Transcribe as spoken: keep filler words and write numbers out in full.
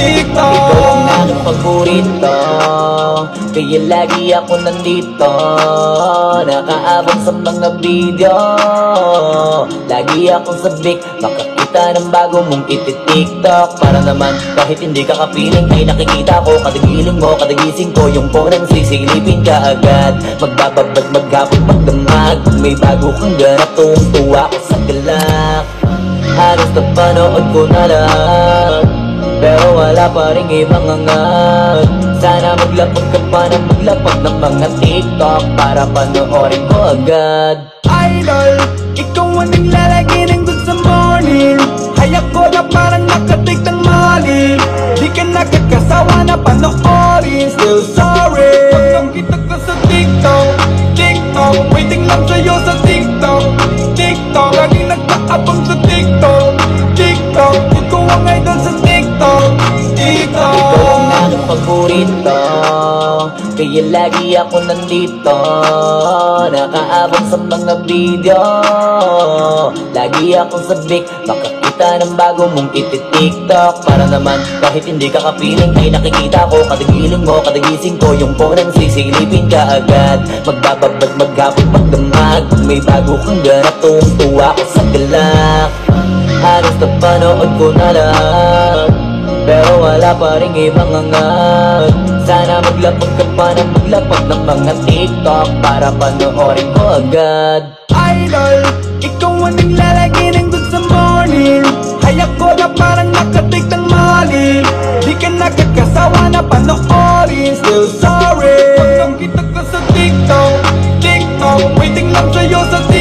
TikTok. Ikaw ang aking paborito, kaya lagi ako nandito, nakaabang sa mga video. Lagi akong sabik, makakita ng bago mong iti-TikTok. Para naman kahit hindi ka kapiling ay nakikita ko, kadagiling mo, kadagising ko, yung phone ang sisilipin ka agad. Magbababad, maghapon, magdamag, may bago kang ganap, tuwang-tuwa ko sa galak. Halos napanood ko na lahat, pero wala pa rin ibang angat. Sana maglapag ka pa na maglapag ng mga TikTok para panoorin ko agad. Idol, ikaw ang naglalagay ng good sa morning. Hayak ko na parang nakatik ng mali. Di ka nakakasawa na panoorin. Still sorry. Pag kita ko sa TikTok, TikTok, waiting lang sa'yo sa TikTok, TikTok. Laging nagpaabang sa TikTok, TikTok. Ikaw ang idol sa TikTok, TikTok. Ikaw ang aking paborito, kaya lagi ako nandito, nakaabang sa mga video. Lagi akong sabik, makakita ng bago mong iti-TikTok. Para naman kahit hindi ka kapiling ay nakikita ko, kadagiling mo, kadagising ko, yung phone ang sisilipin ka agad. Magbababad, maghapon, magdamag, may bago kang ganap, tuwang-tuwa ko sa galak. Halos napanood ko na lahat, pero wala pa rin ibang angat. Sana maglapag ka pa na maglapag ng mga TikTok para panoorin ko agad. Idol, ikaw ang naglalagay ng good sa morning. Hayak ko na parang nakatik ng mali. Di ka nakakasawa na panoorin. Still sorry. Pag kita ko sa TikTok, TikTok, waiting lang sa'yo sa